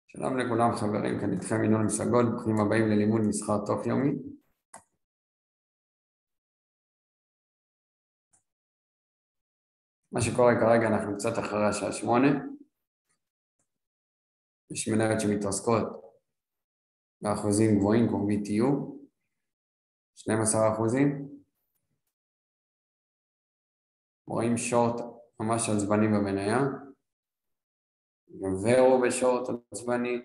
שלום לכולם חברים, כאן איתכם ינון מסגול, ברוכים הבאים ללימוד מסחר תוך יומי. מה שקורה כרגע, אנחנו קצת אחרי השעה 8. יש מניות שמתעסקות באחוזים גבוהים כמו BTU, 12%. רואים שורט ממש עצבני במניה, גם ורו בשורט עצבני,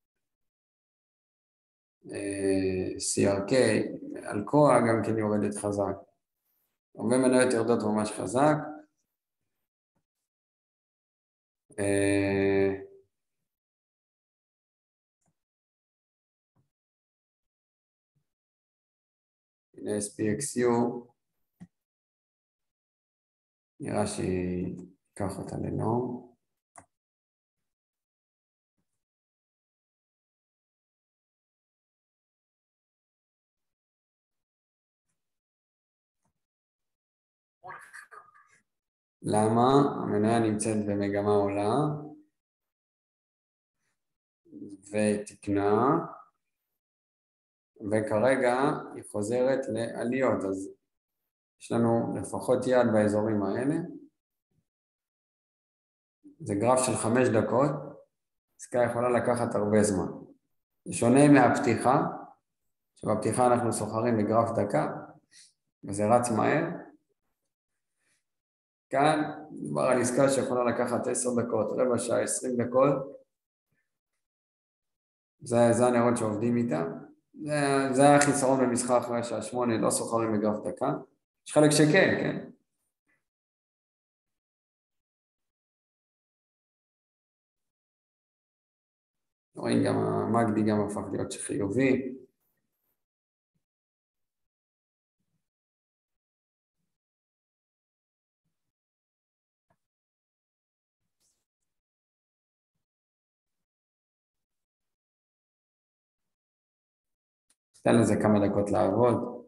CRK, אלקואה גם כן יורדת חזק. הרבה מניות יורדות ממש חזק. הנה SPXU, נראה שיקח אותה ללא. למה? המניה נמצאת במגמה עולה ותקנה, וכרגע היא חוזרת לעליות, אז יש לנו לפחות יד באזורים האלה. זה גרף של 5 דקות, עסקה יכולה לקחת הרבה זמן. זה שונה מהפתיחה, שבפתיחה אנחנו סוחרים בגרף דקה, וזה רץ מהר. כאן מדובר על עסקה שיכולה לקחת 10 דקות, רבע שעה, 20 דקות. זה הנרות שעובדים איתם. זה החיסרון במשחק אחרי השעה 8, לא סוחרים בגרף דקה. יש חלק שכן, כן? רואים גם המגדי גם הפך להיות חיובי. תן לזה כמה דקות לעבוד.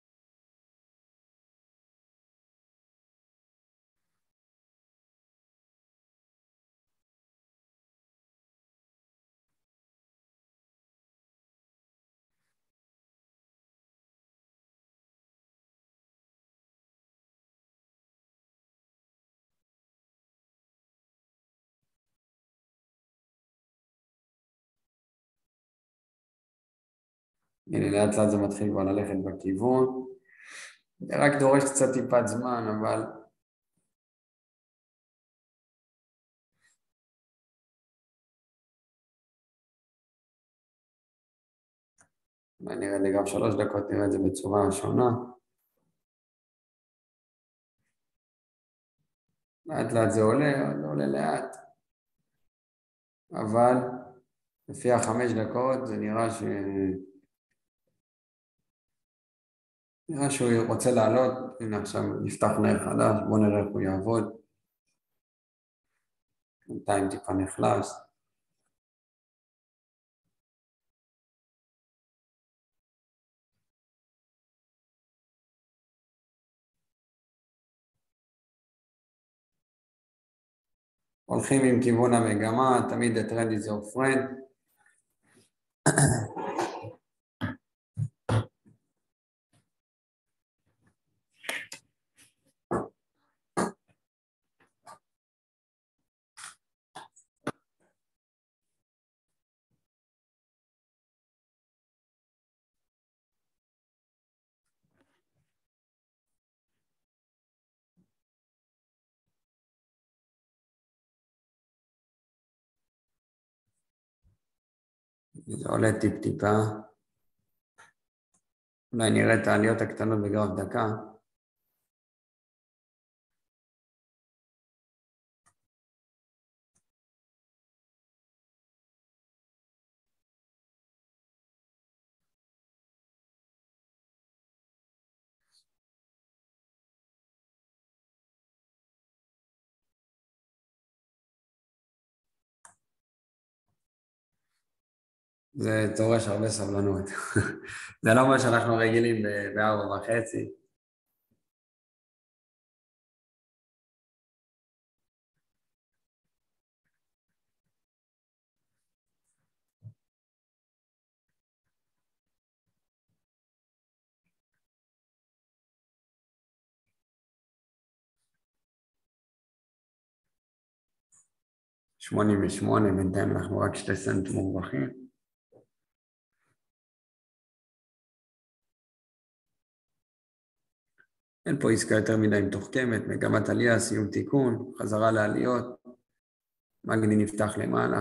הנה לאט לאט זה מתחיל כבר ללכת בכיוון. זה רק דורש קצת טיפת זמן, אבל נראה לי גם 3 דקות נראה את זה בצורה שונה. לאט לאט זה עולה לאט. אבל לפי 5 דקות זה נראה שהוא רוצה לעלות. הנה עכשיו נפתח נר חדש, בואו נראה איך הוא יעבוד. בינתיים טיפה נחלש. הולכים עם כיוון המגמה, תמיד הטרנד is your friend. זה עולה טיפ-טיפה. אולי נראה את העליות הקטנות בגרף דקה. זה דורש הרבה סבלנות. זה לא מה שאנחנו רגילים ב-4.5. 88, בינתיים אנחנו רק 2 סנט מורווחים. אין פה עסקה יותר מדי מתוחכמת, מגמת עלייה, סיום תיקון, חזרה לעליות, מגני נפתח למעלה.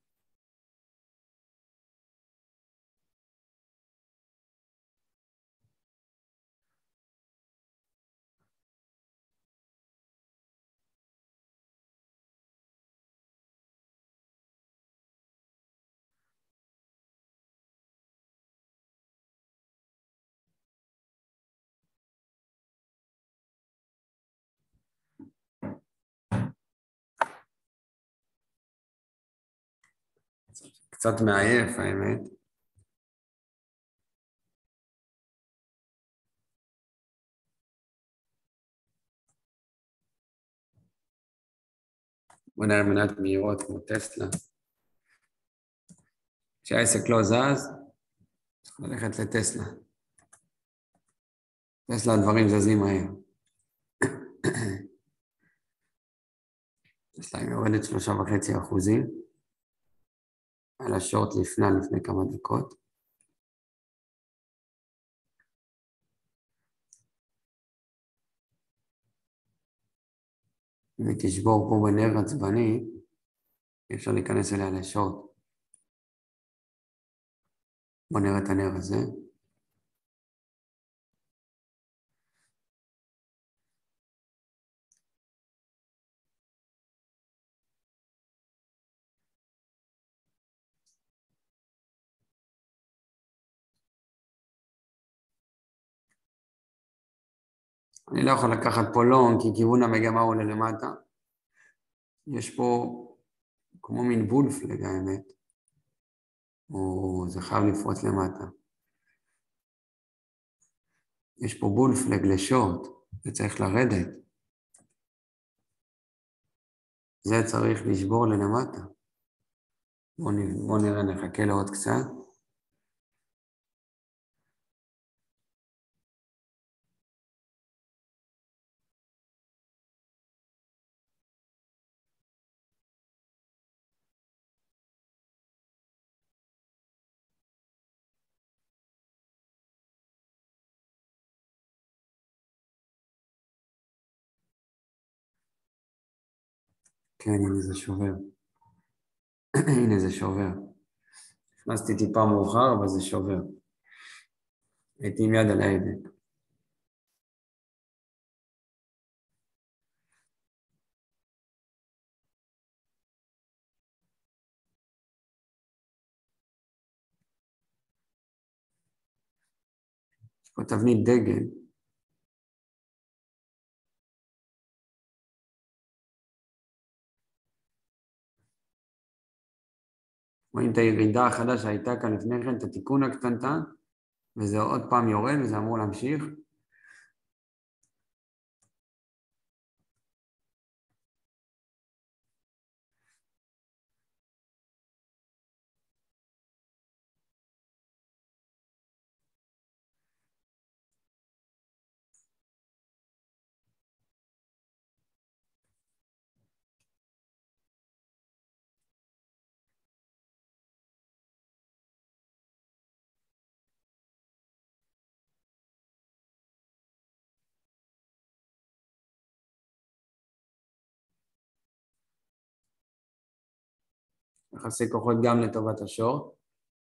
קצת מעייף, האמת. בוא נראה מניות מהירות כמו טסלה. כשהעסק לא זז, צריך ללכת לטסלה. טסלה הדברים זזים מהר. טסלה היא יורדת 3.5%. על השורט לפני כמה דקות. אם היא תשבור פה בנר עצבני, אי אפשר להיכנס אליה לשורט. בוא נראה את הנר הזה. אני לא יכול לקחת פה לונג, כי כיוון המגמה עולה למטה. יש פה כמו מין בולפלג, האמת. זה חייב לפרוץ למטה. יש פה בולפלג לשורט, זה צריך לרדת. זה צריך לשבור ללמטה. בוא נראה, נחכה לעוד קצת. כן, הנה זה שובר. הנה זה שובר. נכנסתי טיפה מאוחר, אבל זה שובר. הייתי עם יד על ההדק. יש פה תבנית דגל. רואים את הירידה החדשה שהייתה כאן לפני כן, את התיקון הקטנטן, וזה עוד פעם יורד וזה אמור להמשיך. יחסי כוחות גם לטובת השור.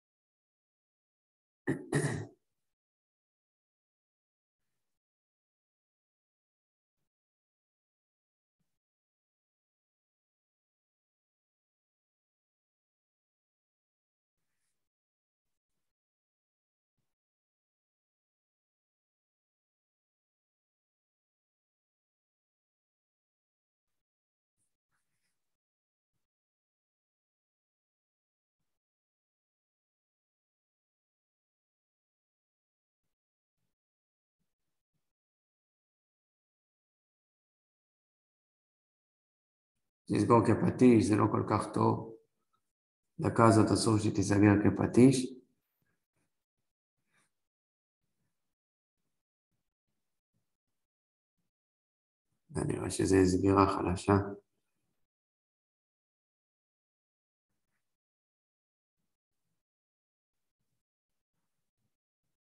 לסגור כפטיש, זה לא כל כך טוב. דקה הזאת אסור שתיסגר כפטיש. ונראה שזה סגירה חלשה.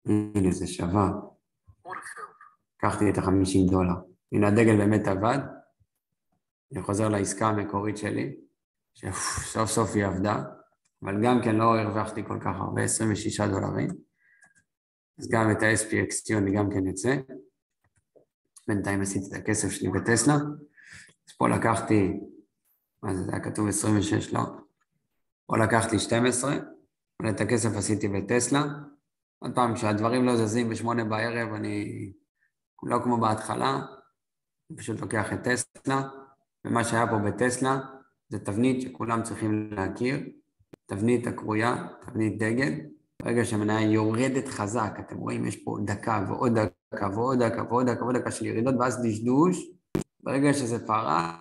הנה זה שווה. לקחתי את $50. הנה הדגל באמת עבד. אני חוזר לעסקה המקורית שלי, שסוף סוף היא עבדה, אבל גם כן לא הרווחתי כל כך הרבה, $26. אז גם את ה-SPX אני גם כן אצא. בינתיים עשיתי את הכסף שלי בטסלה. אז פה לקחתי, מה זה היה כתוב 26, לא. פה לקחתי 12, אבל את הכסף עשיתי בטסלה. עוד פעם, כשהדברים לא זזים ב8 בערב, אני לא כמו בהתחלה, אני פשוט לוקח את טסלה, ומה שהיה פה בטסלה, זה תבנית שכולם צריכים להכיר, תבנית הקרויה, תבנית דגל, ברגע שהמניה יורדת חזק, אתם רואים, יש פה דקה ועוד דקה ועוד דקה ועוד דקה ועוד דקה של ירידות, ואז דשדוש, ברגע שזה פרץ,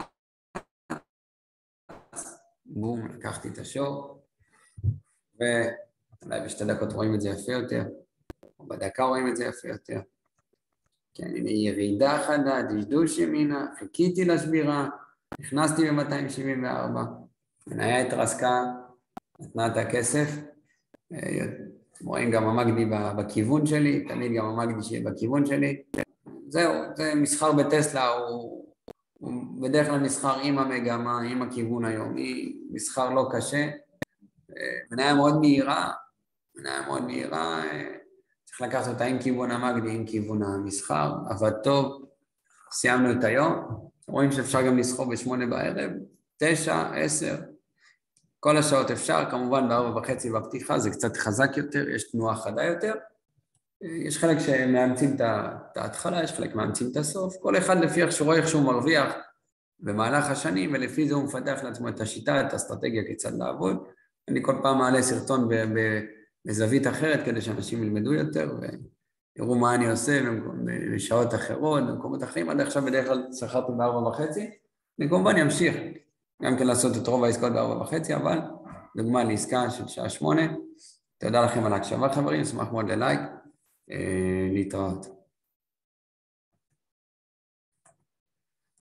בום, לקחתי את השור, ואולי בשתי דקות רואים את זה יפה יותר, או בדקה רואים את זה יפה יותר. כן, הנה ירידה חדה, דשדוש ימינה, חיכיתי לשבירה, נכנסתי ב-274, מניה התרסקה, נתנה את הכסף, רואים גם המגדי בכיוון שלי, תמיד גם המגדי שיהיה בכיוון שלי. זהו, זה מסחר בטסלה, הוא בדרך כלל מסחר עם המגמה, עם הכיוון היומי, מסחר לא קשה, מניה מאוד מהירה, צריך לקחת אותה עם כיוון המגדי, עם כיוון המסחר, עבד טוב, סיימנו את היום, רואים שאפשר גם לסחור ב8 בערב, 9, 10, כל השעות אפשר, כמובן ב4:30 בפתיחה, זה קצת חזק יותר, יש תנועה חדה יותר, יש חלק שמאמצים את ההתחלה, יש חלק מאמצים את הסוף, כל אחד לפי איך שרואה איך שהוא מרוויח במהלך השנים, ולפי זה הוא מפתח לעצמו את השיטה, את האסטרטגיה כיצד לעבוד, אני כל פעם מעלה סרטון בזווית אחרת, כדי שאנשים ילמדו יותר, ויראו מה אני עושה בשעות אחרות, במקומות אחרים, עד עכשיו בדרך כלל שכרתי ב4:30, אני כמובן אמשיך, גם כן לעשות את רוב העסקאות ב4:30, אבל דוגמה לעסקה של שעה 8, תודה לכם על ההקשבה חברים, אשמח מאוד ללייק, להתראות.